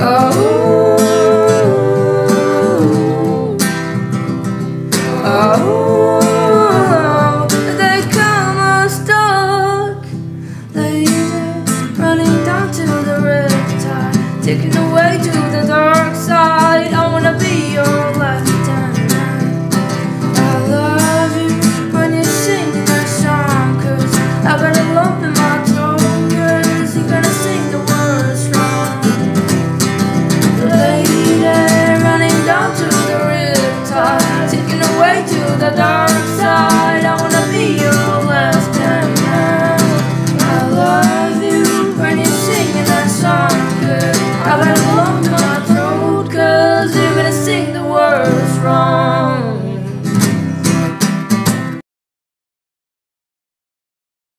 Oh, oh, they come unstuck. They running down to the riptide, taken away to the dark side.